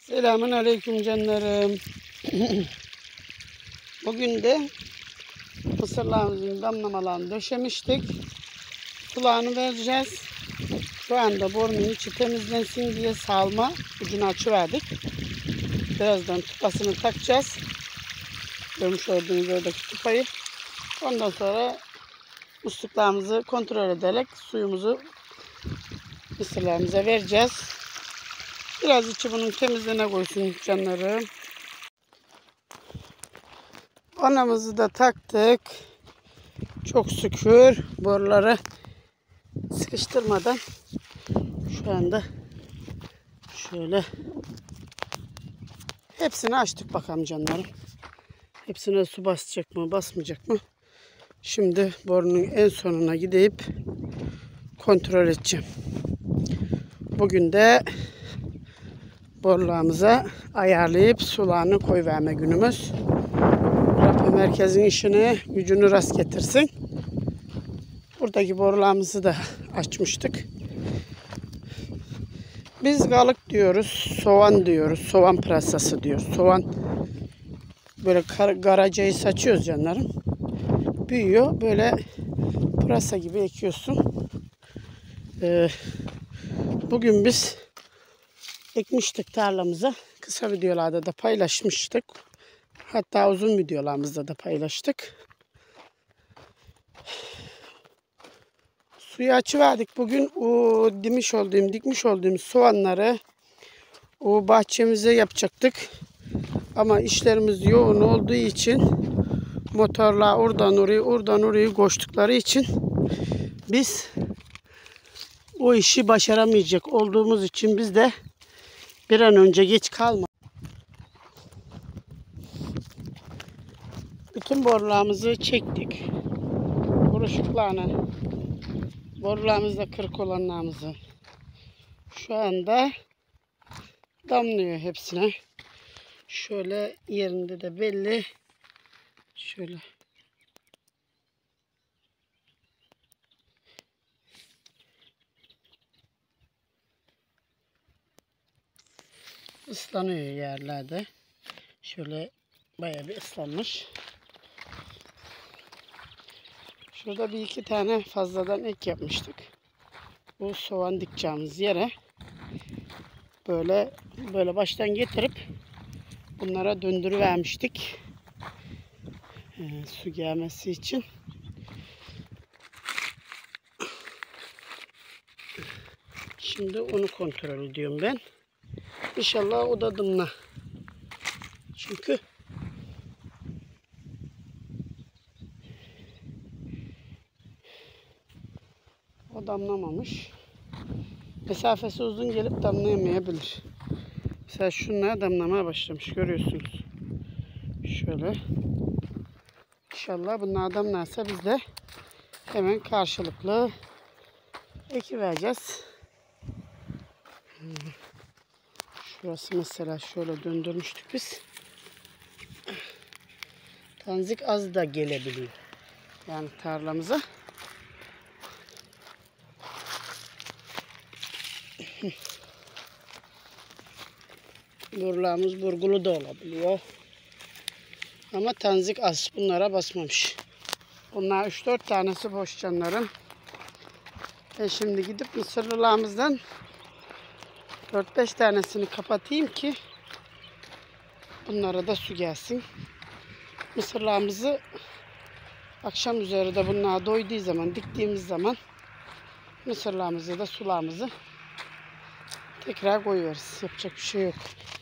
Selamun aleyküm canlarım. Bugün de mısırlarımızın damlamalarını döşemiştik. Sularını vereceğiz. Şu anda borunun içi temizlensin diye salma ucunu açıverdik. Birazdan tupasını takacağız. Görmüş olduğunuz oradaki tupayı. Ondan sonra musluklarımızı kontrol ederek suyumuzu mısırlarımıza vereceğiz. Biraz içi bunun temizliğine koysun canlarım. Anamızı da taktık. Çok şükür boruları sıkıştırmadan şu anda şöyle hepsini açtık bakalım canlarım. Hepsine su basacak mı basmayacak mı? Şimdi borunun en sonuna gidip kontrol edeceğim. Bugün de borularımıza ayarlayıp sularını koyverme günümüz. Rabbim herkesin işini gücünü rast getirsin. Buradaki borularımızı da açmıştık. Biz galık diyoruz, soğan diyoruz, soğan pırasası diyoruz. Soğan böyle garacayı saçıyoruz canlarım. Büyüyor, böyle pırasa gibi ekiyorsun. Bugün biz ekmiştik tarlamıza. Kısa videolarda da paylaşmıştık. Hatta uzun videolarımızda da paylaştık. Suyu açıverdik. Bugün o dikmiş olduğum soğanları o bahçemize yapacaktık. Ama işlerimiz yoğun olduğu için motorla oradan oraya koştukları için biz o işi başaramayacak olduğumuz için biz de bir an önce geç kalma. Bütün borularımızı çektik. Buruşuklarını, borularımızda kırık olanlarımızı şu anda damlıyor hepsine. Şöyle yerinde de belli. Şöyle. Islanıyor yerlerde. Şöyle bayağı bir ıslanmış. Şurada bir iki tane fazladan ek yapmıştık. Bu soğan dikeceğimiz yere böyle baştan getirip bunlara döndürüvermiştik. Su gelmesi için. Şimdi onu kontrol ediyorum ben. İnşallah o da dımla. Çünkü o damlamamış. Mesafesi uzun gelip damlayamayabilir. Mesela şunlar damlamaya başlamış. Görüyorsunuz. Şöyle. İnşallah bunlar damlarsa biz de hemen karşılıklı ekivereceğiz. Şurası mesela şöyle döndürmüştük biz. Tanzik az da gelebiliyor. Yani tarlamıza. Borularımız burgulu da olabiliyor. Ama tanzik az. Bunlara basmamış. Bunlar 3-4 tanesi boş canların. Şimdi gidip mısırlılarımızdan 4-5 tanesini kapatayım ki bunlara da su gelsin. Mısırlarımızı akşam üzeri de bunlar doyduğu zaman, diktiğimiz zaman mısırlarımızı da sularımızı tekrar koyuveririz. Yapacak bir şey yok.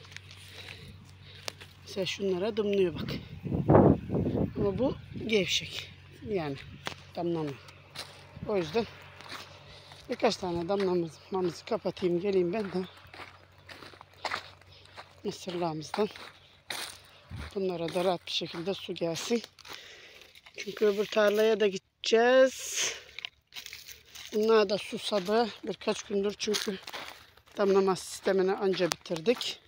Mesela şunlara damlıyor bak. Ama bu gevşek. Yani damlamıyor. O yüzden birkaç tane damlamamızı kapatayım. Geleyim ben de mısırlarımızdan. Bunlara da rahat bir şekilde su gelsin. Çünkü öbür tarlaya da gideceğiz. Bunlar da susadı. Birkaç gündür çünkü damlama sistemini anca bitirdik.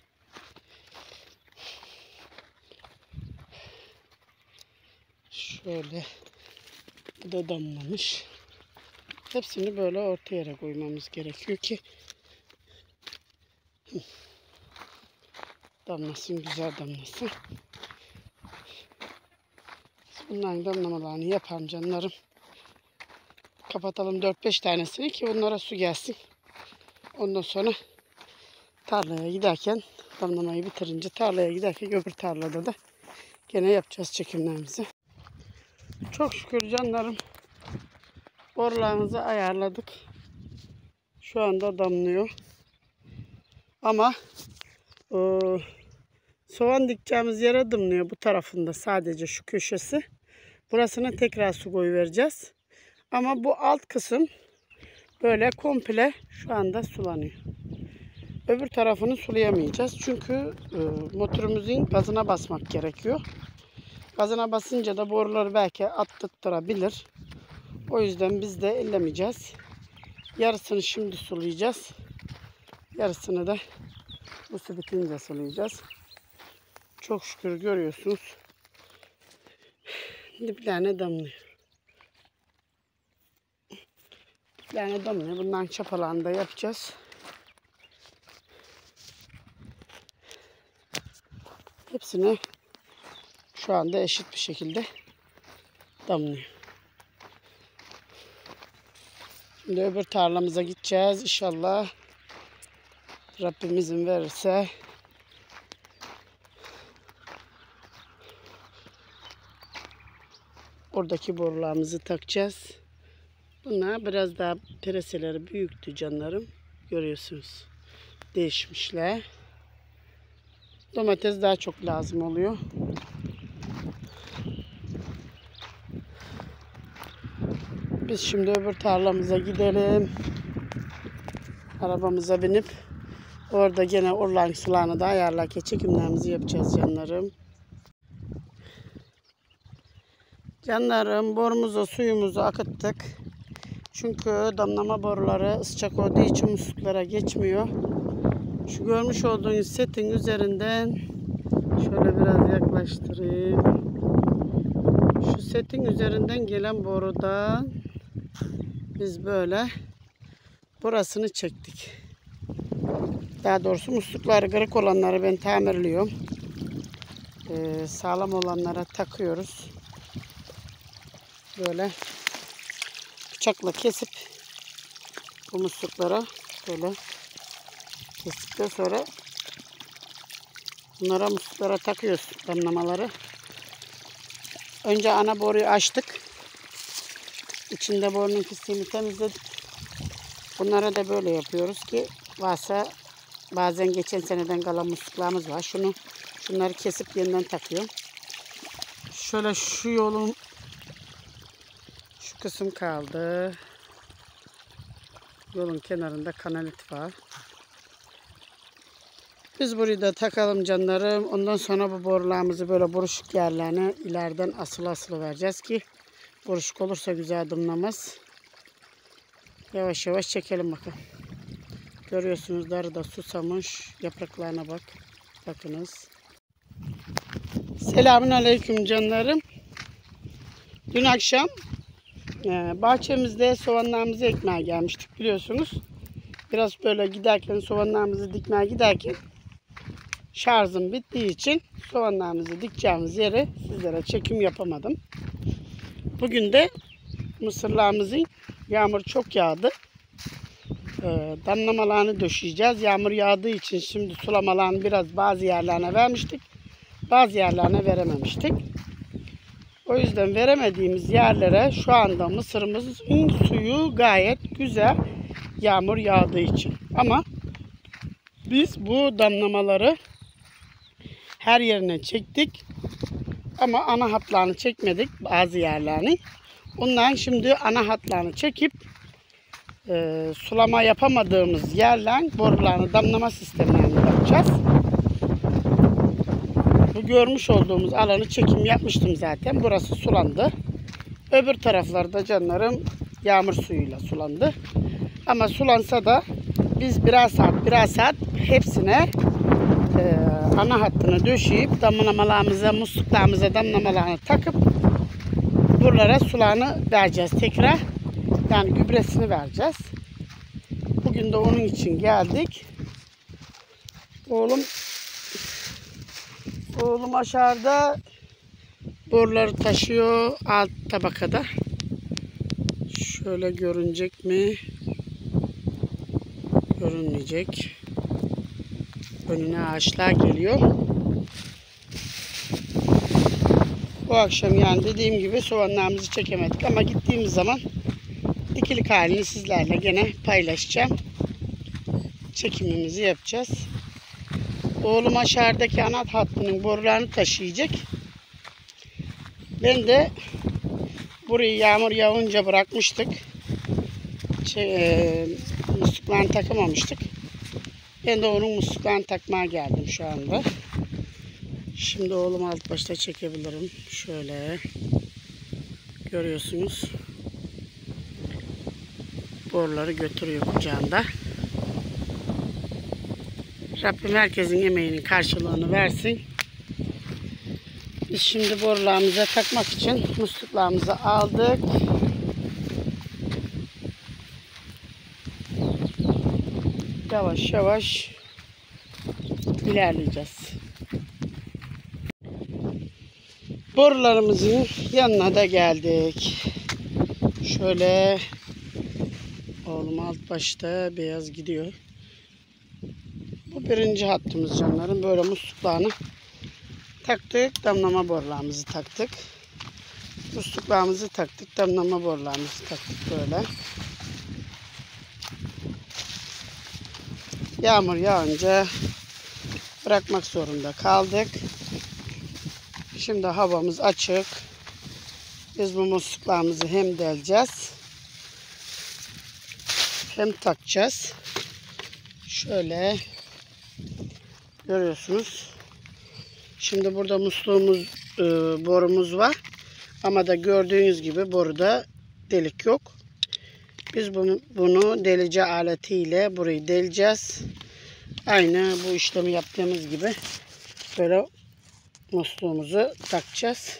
Şöyle. Bu da damlamış. Hepsini böyle orta yere koymamız gerekiyor ki Damlasın, güzel damlasın. Bunların damlamalarını yapalım canlarım. Kapatalım 4-5 tanesini ki onlara su gelsin. Ondan sonra tarlaya giderken, damlamayı bitirince tarlaya giderken öbür tarlada da gene yapacağız çekimlerimizi. Çok şükür canlarım. Borularımızı ayarladık. Şu anda damlıyor. Ama soğan dikeceğimiz yere damlıyor bu tarafında, sadece şu köşesi. Burasına tekrar su koyuvereceğiz. Ama bu alt kısım böyle komple şu anda sulanıyor. Öbür tarafını sulayamayacağız. Çünkü motorumuzun gazına basmak gerekiyor. Gazına basınca da boruları belki attırtırabilir. O yüzden biz de ellemeyeceğiz. Yarısını şimdi sulayacağız. Yarısını da bu su bitince sulayacağız. Çok şükür görüyorsunuz. Diplerine damlıyor. Diplerine damlıyor. Bundan çapalarını da yapacağız. Hepsini şu anda eşit bir şekilde damlıyor. Şimdi öbür tarlamıza gideceğiz. İnşallah Rabbim izin verirse oradaki borularımızı takacağız. Bunlar biraz daha pereseleri büyüktü canlarım. Görüyorsunuz. Değişmişler. Domates daha çok lazım oluyor. Biz şimdi öbür tarlamıza gidelim. Arabamıza binip orada gene oraların sularını da ayarlarken çekimlerimizi yapacağız canlarım. Canlarım, borumuza suyumuzu akıttık. Çünkü damlama boruları sıcak olduğu için musluklara geçmiyor. Şu görmüş olduğunuz setin üzerinden şöyle biraz yaklaştırayım. Şu setin üzerinden gelen borudan biz böyle burasını çektik. Daha doğrusu muslukları kırık olanları ben tamirliyorum. Sağlam olanlara takıyoruz. Böyle bıçakla kesip bu musluklara böyle kestikten sonra bunlara musluklara takıyoruz damlamaları. Önce ana boruyu açtık. İçinde borunun pisliğini temizledik. Bunlara da böyle yapıyoruz ki varsa bazen geçen seneden kalan musluklarımız var. Şunları kesip yeniden takıyorum. Şöyle şu yolun şu kısım kaldı. Yolun kenarında kanalit var. Biz burayı da takalım canlarım. Ondan sonra bu borularımızı böyle buruşuk yerlerine ileriden asılı vereceğiz ki buruşuk olursa güzel adımlamaz. Yavaş yavaş çekelim bakalım. Görüyorsunuz darı da susamış. Yapraklarına bak. Bakınız. Selamünaleyküm canlarım. Dün akşam bahçemizde soğanlarımızı ekmeye gelmiştik biliyorsunuz. Biraz böyle giderken soğanlarımızı dikmeye giderken şarjım bittiği için soğanlarımızı dikeceğimiz yere sizlere çekim yapamadım. Bugün de mısırlarımızın yağmur çok yağdı. Damlamalarını döşeyeceğiz. Yağmur yağdığı için şimdi sulamalarını biraz bazı yerlerine vermiştik. Bazı yerlerine verememiştik. O yüzden veremediğimiz yerlere şu anda mısırımızın suyu gayet güzel. Yağmur yağdığı için. Ama biz bu damlamaları her yerine çektik. Ama ana hatlarını çekmedik bazı yerlerini. Ondan şimdi ana hatlarını çekip sulama yapamadığımız yerden borularını damlama sistemlerini yapacağız. Bu görmüş olduğumuz alanı çekim yapmıştım zaten. Burası sulandı. Öbür taraflarda canlarım yağmur suyuyla sulandı. Ama sulansa da biz birer saat hepsine ana hattını döşeyip damlamalarımıza, musluklarımıza damlamalarını takıp buralara sularını vereceğiz tekrar. Yani gübresini vereceğiz. Bugün de onun için geldik. Oğlum Oğlum aşağıda boruları taşıyor alt tabakada. Şöyle görünecek mi? Görünmeyecek. Önüne ağaçlar geliyor. Bu akşam yani dediğim gibi soğanlarımızı çekemedik ama gittiğimiz zaman ikilik halini sizlerle gene paylaşacağım. Çekimimizi yapacağız. Oğlum aşağıdaki ana hattının borularını taşıyacak. Ben de burayı yağmur yağınca bırakmıştık. Musluklarını takamamıştık. Ben de onun musluklarını takmaya geldim şu anda. Şimdi oğlum alt başta çekebilirim. Şöyle görüyorsunuz. Boruları götürüyor kucağında. Rabbim herkesin emeğinin karşılığını versin. Biz şimdi borularımıza takmak için musluklarımızı aldık. Yavaş yavaş ilerleyeceğiz. Borularımızın yanına da geldik. Şöyle oğlum alt başta beyaz gidiyor. Bu birinci hattımız canlarım. Böyle musluklarını taktık. Damlama borularımızı taktık. Musluklarımızı taktık. Damlama borularımızı taktık böyle. Yağmur yağınca bırakmak zorunda kaldık. Şimdi havamız açık. Biz bu musluklarımızı hem deleceğiz hem takacağız. Şöyle görüyorsunuz. Şimdi burada musluğumuz, borumuz var. Ama da gördüğünüz gibi boruda delik yok. Biz bunu delici aletiyle burayı deleceğiz. Aynı bu işlemi yaptığımız gibi böyle musluğumuzu takacağız.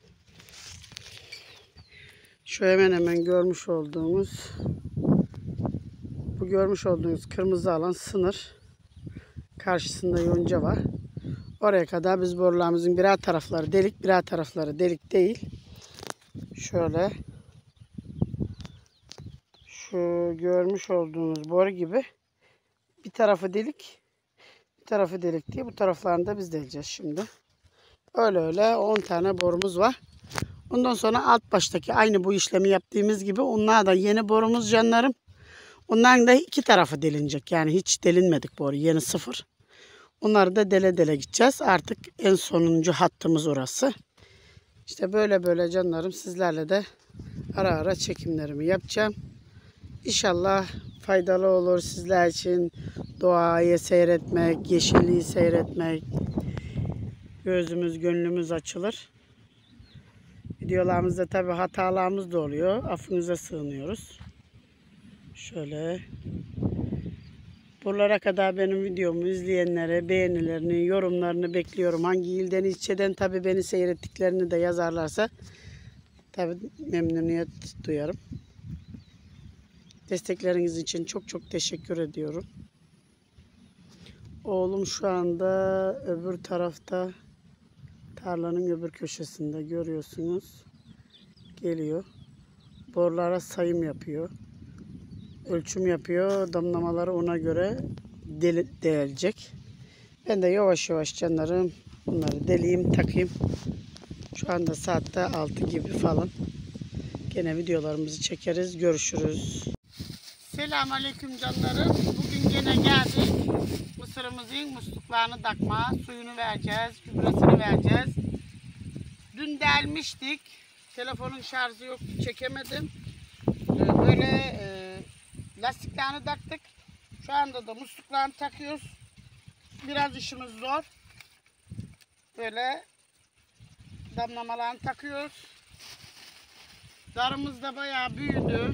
Şu hemen görmüş olduğumuz, bu görmüş olduğunuz kırmızı alan sınır. Karşısında yonca var. Oraya kadar biz borularımızın birer tarafları delik, birer tarafları delik değil. Şöyle şu görmüş olduğunuz boru gibi bir tarafı delik, bir tarafı delik diye bu taraflarını da biz deleceğiz şimdi. Öyle 10 tane borumuz var. Ondan sonra alt baştaki aynı bu işlemi yaptığımız gibi onlar da yeni borumuz canlarım. Onların da iki tarafı delinecek. Yani hiç delinmedik boru. Yeni sıfır. Onları da dele dele gideceğiz. Artık en sonuncu hattımız orası. İşte böyle canlarım sizlerle de ara çekimlerimi yapacağım. İnşallah faydalı olur sizler için. Doğayı seyretmek, yeşilliği seyretmek. Gözümüz, gönlümüz açılır. Videolarımızda tabii hatalarımız da oluyor. Affınıza sığınıyoruz. Şöyle. Buralara kadar benim videomu izleyenlere beğenilerini, yorumlarını bekliyorum. Hangi ilden, ilçeden tabii beni seyrettiklerini de yazarlarsa tabii memnuniyet duyarım. Destekleriniz için çok teşekkür ediyorum. Oğlum şu anda öbür tarafta, tarlanın öbür köşesinde görüyorsunuz. Geliyor. Borulara sayım yapıyor. Ölçüm yapıyor. Damlamaları ona göre delecek. Ben de yavaş canlarım bunları deleyim, takayım. Şu anda saatte 6 gibi falan. Gene videolarımızı çekeriz. Görüşürüz. Selamünaleyküm canlarım. Bugün gene geldik. Mısırımızın musluklarını takma, suyunu vereceğiz, gübresini vereceğiz. Dün delmiştik. Telefonun şarjı yoktu, çekemedim. Böyle lastiklerini taktık. Şu anda da musluklarını takıyoruz. Biraz işimiz zor. Böyle damlamalarını takıyoruz. Darımız da bayağı büyüdü.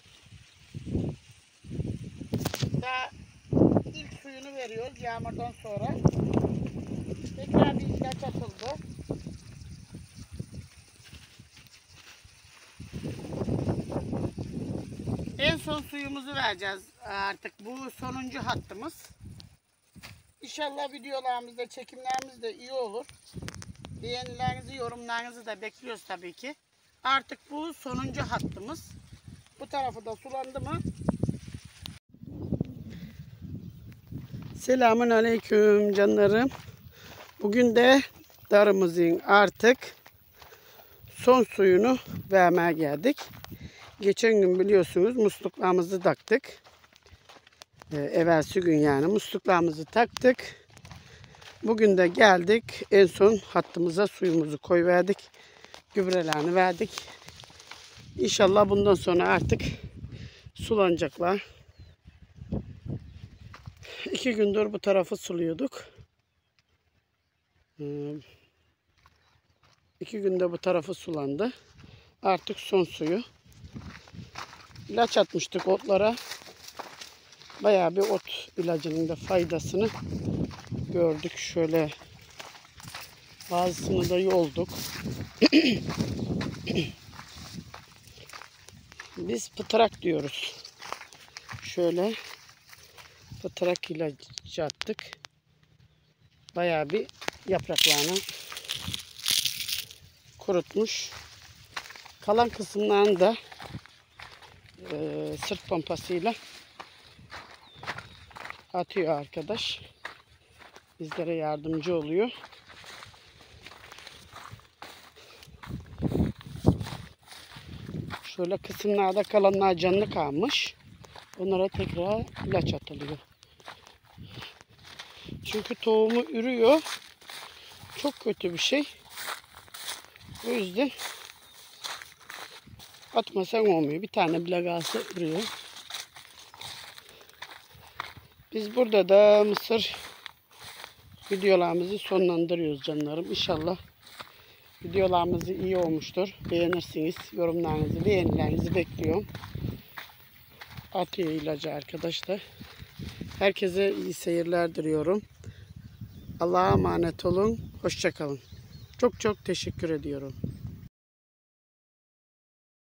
Daha ilk suyunu veriyoruz yağmurdan sonra. Tekrar bir ilaç atıldı. En son suyumuzu vereceğiz artık. Bu sonuncu hattımız. İnşallah İnşallah videolarımızda, çekimlerimiz de iyi olur. Beğenilerinizi, yorumlarınızı da bekliyoruz tabii ki. Artık bu sonuncu hattımız. Bu tarafı da sulandı mı? Selamun aleyküm canlarım. Bugün de darımızın artık son suyunu vermeye geldik. Geçen gün biliyorsunuz musluklarımızı taktık. Evvelsi gün yani musluklarımızı taktık. Bugün de geldik. En son hattımıza suyumuzu koyverdik. Gübrelerini verdik. İnşallah bundan sonra artık sulanacaklar. 2 gündür bu tarafı suluyorduk. 2 günde bu tarafı sulandı. Artık son suyu. İlaç atmıştık otlara. Bayağı bir ot ilacının da faydasını gördük. Şöyle bazısını da yolduk. Biz pıtrak diyoruz. Şöyle pıtrak ilacı attık. Bayağı bir yapraklarını kurutmuş. Kalan kısımlarını da sırt pompasıyla atıyor arkadaş. Bizlere yardımcı oluyor. Şöyle kısımlarda kalanlar canlı kalmış. Onlara tekrar ilaç atılıyor. Çünkü tohumu ürüyor. Çok kötü bir şey. O yüzden atmasan olmuyor. Bir tane bile kalsa ürüyor. Biz burada da mısır videolarımızı sonlandırıyoruz canlarım. İnşallah videolarımız iyi olmuştur. Beğenirsiniz. Yorumlarınızı, beğenilerinizi bekliyorum. Atıyor ilacı arkadaşlar. Herkese iyi seyirler diliyorum. Allah'a emanet olun. Hoşça kalın. Çok çok teşekkür ediyorum.